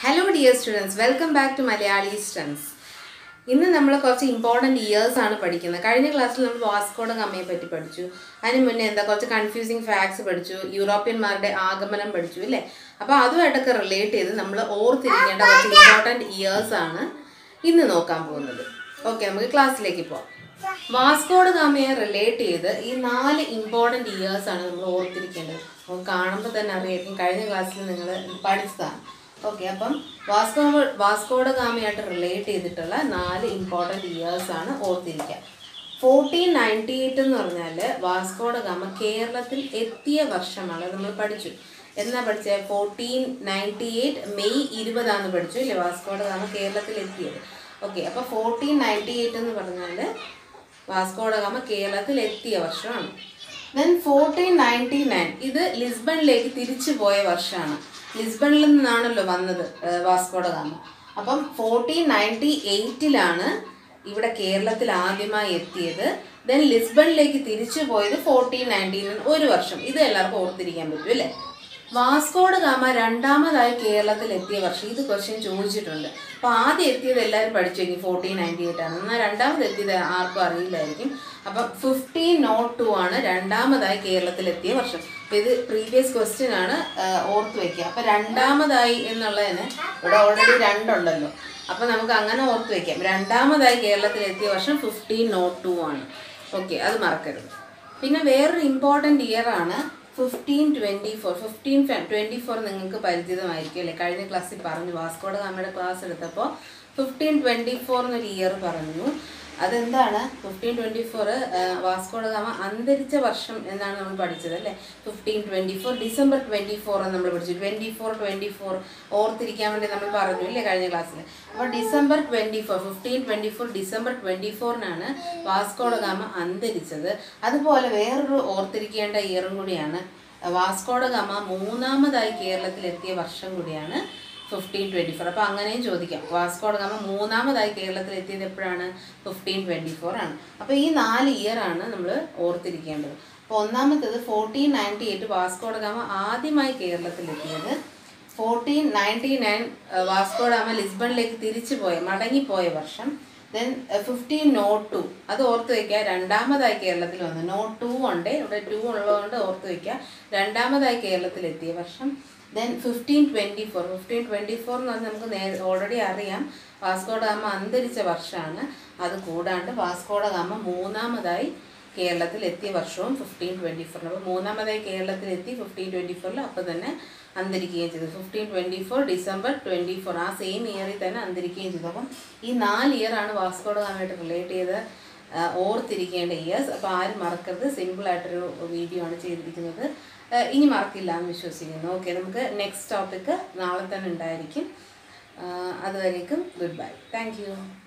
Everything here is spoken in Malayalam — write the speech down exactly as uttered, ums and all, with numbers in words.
Hello dear students, welcome back to Malayali Students. ഇന്ന് നമ്മൾ കുറച്ച് ഇമ്പോർട്ടന്റ് ഇയേഴ്സ് ആണ് പഠിക്കുന്നത്. കഴിഞ്ഞ ക്ലാസ്സിൽ നമ്മൾ വാസ്കോഡ ഗാമയെ പറ്റി പഠിച്ചു. അതിന് മുന്നേ എന്താ കുറച്ച് കൺഫ്യൂസിങ് ഫാക്ട്സ് പഠിച്ചു. യൂറോപ്യന്മാരുടെ ആഗമനം പഠിച്ചു അല്ലേ? അപ്പോൾ അതുമായിട്ടൊക്കെ റിലേറ്റ് ചെയ്ത് നമ്മൾ ഓർത്തിരിക്കേണ്ട കുറച്ച് ഇമ്പോർട്ടന്റ് ഇയേഴ്സ് ആണ് ഇന്ന് നോക്കാൻ പോകുന്നത്. ഓക്കെ, നമുക്ക് ക്ലാസ്സിലേക്ക് പോകാം. വാസ്കോഡ ഗാമയെ റിലേറ്റ് ചെയ്ത് ഈ നാല് ഇമ്പോർട്ടന്റ് ഇയേഴ്സ് ആണ് നമ്മൾ ഓർത്തിരിക്കേണ്ടത്. അപ്പോൾ കാണുമ്പോൾ തന്നെ അറിയായിരിക്കും കഴിഞ്ഞ ക്ലാസ്സിൽ നിങ്ങൾ പഠിച്ചതാണ്. ഓക്കെ, അപ്പം വാസ്കോ വാസ്കോഡ ഗാമയായിട്ട് റിലേറ്റ് ചെയ്തിട്ടുള്ള നാല് ഇമ്പോർട്ടൻറ്റ് ഇയേഴ്സ് ആണ് ഓർത്തിരിക്കുക. ഫോർട്ടീൻ നയൻറ്റി എയ്റ്റ് എന്ന് പറഞ്ഞാൽ വാസ്കോഡ ഗാമ കേരളത്തിൽ എത്തിയ വർഷമാണ്. നമ്മൾ പഠിച്ചു. എന്നാ പഠിച്ചത്? ഫോർട്ടീൻ നയൻറ്റി എയ്റ്റ് മെയ് ഇരുപതാന്ന് പഠിച്ചു ഇല്ലേ? വാസ്കോഡ ഗാമ കേരളത്തിൽ എത്തിയത്. ഓക്കെ, അപ്പോൾ ഫോർട്ടീൻ നയൻറ്റി എയ്റ്റ് എന്ന് പറഞ്ഞാൽ വാസ്കോഡ ഗാമ കേരളത്തിൽ എത്തിയ വർഷമാണ്. ദെൻ ഫോർട്ടീൻ നയൻറ്റി നയൻ ഇത് ലിസ്ബണിലേക്ക് തിരിച്ചു പോയ വർഷമാണ്. ലിസ്ബണിൽ നിന്നാണല്ലോ വന്നത് വാസ്കോഡ ഗാമ. അപ്പം ഫോർട്ടീൻ നയൻറ്റി എയ്റ്റിലാണ് ഇവിടെ കേരളത്തിൽ ആദ്യമായി എത്തിയത്. ദെൻ ലിസ്ബണിലേക്ക് തിരിച്ചു പോയത് ഫോർട്ടീൻ നയൻറ്റീൻ ഒരു വർഷം. ഇത് എല്ലാവർക്കും ഓർത്തിരിക്കാൻ പറ്റും അല്ലേ? വാസ്കോഡ ഗാമ രണ്ടാമതായി കേരളത്തിൽ എത്തിയ വർഷം ഇത് ക്വസ്റ്റ്യൻ ചോദിച്ചിട്ടുണ്ട്. അപ്പോൾ ആദ്യം എത്തിയത് എല്ലാവരും പഠിച്ചു കഴിഞ്ഞു ഫോർട്ടീൻ നയൻറ്റി എയ്റ്റ് ആണ്. എന്നാൽ രണ്ടാമത് എത്തിയത് ആർക്കും അറിയില്ലായിരിക്കും. അപ്പം ഫിഫ്റ്റീൻ നോട്ട് ടു ആണ് രണ്ടാമതായി കേരളത്തിൽ എത്തിയ വർഷം. അപ്പോൾ ഇത് പ്രീവിയസ് ക്വസ്റ്റ്യൻ ആണ്, ഓർത്ത് വയ്ക്കുക. അപ്പോൾ രണ്ടാമതായി എന്നുള്ളതിന് ഇവിടെ ഓൾറെഡി രണ്ടുണ്ടല്ലോ, അപ്പോൾ നമുക്ക് അങ്ങനെ ഓർത്ത് വയ്ക്കാം. രണ്ടാമതായി കേരളത്തിൽ എത്തിയ വർഷം ഫിഫ്റ്റീൻ നോട്ട് ടു ആണ്. ഓക്കെ, അത് മറക്കരുത്. പിന്നെ വേറൊരു ഇമ്പോർട്ടൻ്റ് ഇയർ ആണ് fifteen twenty four. Fifteen twenty four നിങ്ങൾക്ക് പരിചിതമായിരിക്കും അല്ലേ? കഴിഞ്ഞ ക്ലാസ്സിൽ പറഞ്ഞു, വാസ്കോഡ ഗാമയുടെ ക്ലാസ് എടുത്തപ്പോൾ ഫിഫ്റ്റീൻ ട്വൻറ്റി ഫോർ എന്നൊരു ഇയർ പറഞ്ഞു. അതെന്താണ് fifteen twenty four? Vasco da Gama അന്തരിച്ച വർഷം എന്നാണ് നമ്മൾ പഠിച്ചത് അല്ലേ? Fifteen twenty four December twenty four എന്ന് നമ്മൾ പഠിച്ചു. ട്വൻറ്റി ഫോർ ട്വൻറ്റി ഫോർ ഓർത്തിരിക്കാൻ വേണ്ടി നമ്മൾ പറഞ്ഞു ഇല്ലേ കഴിഞ്ഞ ക്ലാസ്സിൽ? അപ്പോൾ December twenty four fifteen twenty four December twenty ഫോറിനാണ് വാസ്കോഡ ഗാമ അന്തരിച്ചത്. അതുപോലെ വേറൊരു ഓർത്തിരിക്കേണ്ട ഇയറും കൂടിയാണ് വാസ്കോഡ ഗാമ മൂന്നാമതായി കേരളത്തിലെത്തിയ വർഷം കൂടിയാണ് ഫിഫ്റ്റീൻ ട്വൻറ്റി ഫോർ. അപ്പോൾ അങ്ങനെയും ചോദിക്കാം. വാസ്കോഡ ഗാമ മൂന്നാമതായി കേരളത്തിൽ എത്തിയത് എപ്പോഴാണ്? ഫിഫ്റ്റീൻ ട്വൻറ്റി ഫോർ ആണ്. അപ്പോൾ ഈ നാല് ഇയർ ആണ് നമ്മൾ ഓർത്തിരിക്കേണ്ടത്. അപ്പോൾ ഒന്നാമത്തേത് fourteen ninety eight Vasco da Gama ആദ്യമായി കേരളത്തിലെത്തിയത്. Fourteen ninety nine Vasco da Gama ലിസ്ബണിലേക്ക് തിരിച്ചു പോയ മടങ്ങിപ്പോയ വർഷം. ദെൻ ഫിഫ്റ്റീൻ നോട്ട് ടു അത് ഓർത്ത് വയ്ക്കുക, രണ്ടാമതായി കേരളത്തിൽ വന്നു. നോട്ട് ടു ഉണ്ട്, ഇവിടെ ടു ഉള്ളതുകൊണ്ട് ഓർത്ത് വയ്ക്കുക, രണ്ടാമതായി കേരളത്തിലെത്തിയ വർഷം. Then fifteen twenty four fifteen twenty four എന്ന് പറഞ്ഞാൽ നമുക്ക് നേരെ ഓൾറെഡി അറിയാം വാസ്കോഡ ഗാമ അന്തരിച്ച വർഷമാണ്. അത് കൂടാണ്ട് വാസ്കോഡ ഗാമ മൂന്നാമതായി കേരളത്തിൽ എത്തിയ വർഷവും ഫിഫ്റ്റീൻ ട്വൻറ്റി ഫോറിന്. അപ്പോൾ മൂന്നാമതായി കേരളത്തിലെത്തി ഫിഫ്റ്റീൻ ട്വൻറ്റി ഫോറിൽ അപ്പോൾ തന്നെ അന്തരിക്കുകയും ചെയ്തു. Fifteen twenty four December twenty four ആ സെയിം ഇയറിൽ തന്നെ അന്തരിക്കുകയും ചെയ്തു. അപ്പം ഈ നാല് ഇയറാണ് വാസ്കോഡ ഗാമയായിട്ട് റിലേറ്റ് ചെയ്ത് ഓർത്തിരിക്കേണ്ട ഇയേഴ്സ്. അപ്പോൾ ആരും മറക്കരുത്. സിമ്പിളായിട്ടൊരു വീഡിയോ ആണ് ചെയ്തിരിക്കുന്നത്. ഇനി മറക്കില്ല എന്ന് വിശ്വസിക്കുന്നു. ഓക്കെ, നമുക്ക് നെക്സ്റ്റ് ടോപ്പിക്ക് നാളെ തന്നെ ഉണ്ടായിരിക്കും. അതുവരേക്കും ഗുഡ് ബൈ. Thank you.